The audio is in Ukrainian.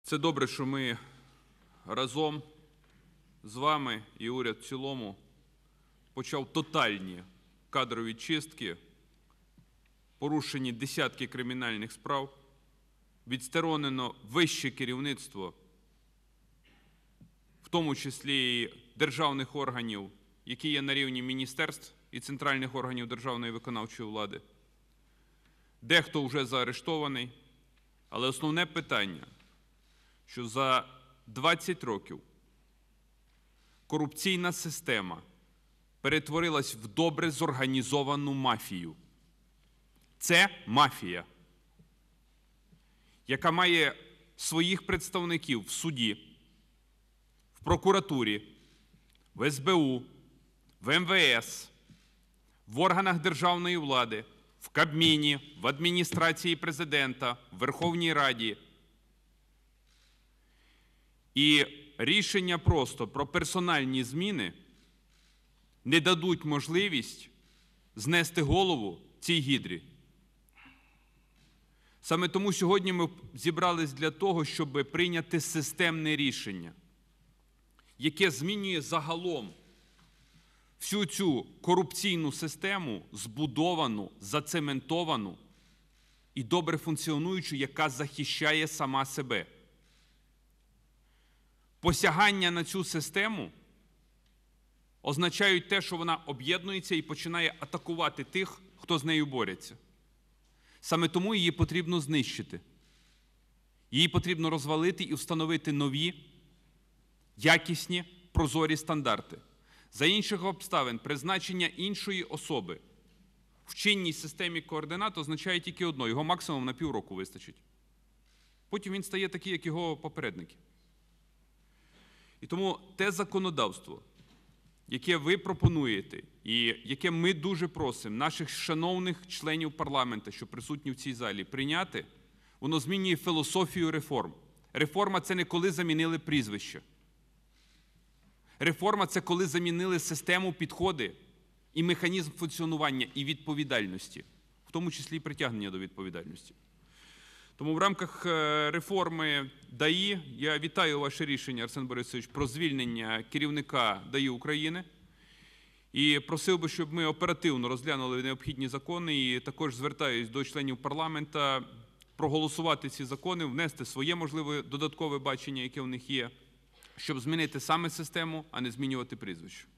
Це добре, що ми разом з вами і уряд в цілому почав тотальні кадрові чистки, порушені десятки кримінальних справ, відсторонено вище керівництво, в тому числі і державних органів, які є на рівні міністерств і центральних органів державної виконавчої влади. Дехто вже заарештований, але основне питання, що за 20 років корупційна система перетворилась в добре зорганізовану мафію. Це мафія, яка має своїх представників в суді, в прокуратурі, в СБУ, в МВС, в органах державної влади, в Кабміні, в адміністрації президента, в Верховній Раді. І рішення просто про персональні зміни не дадуть можливість знести голову цій гідрі. Саме тому сьогодні ми зібрались для того, щоб прийняти системне рішення, яке змінює загалом всю цю корупційну систему, збудовану, зацементовану і добре функціонуючу, яка захищає сама себе. Посягання на цю систему означають те, що вона об'єднується і починає атакувати тих, хто з нею бореться. Саме тому її потрібно знищити. Її потрібно розвалити і встановити нові, якісні, прозорі стандарти. За інших обставин призначення іншої особи в чинній системі координат означає тільки одно – його максимум на півроку вистачить. Потім він стає такий, як його попередники. І тому те законодавство, яке ви пропонуєте і яке ми дуже просимо наших шановних членів парламенту, що присутні в цій залі, прийняти, воно змінює філософію реформ. Реформа – це не коли замінили прізвище. Реформа – це коли замінили систему, підходи і механізм функціонування і відповідальності, в тому числі і притягнення до відповідальності. Тому в рамках реформи ДАІ я вітаю ваше рішення, Арсен Борисович, про звільнення керівника ДАІ України. І просив би, щоб ми оперативно розглянули необхідні закони і також звертаюсь до членів парламенту проголосувати ці закони, внести своє, можливо, додаткове бачення, яке в них є, щоб змінити саме систему, а не змінювати прізвище.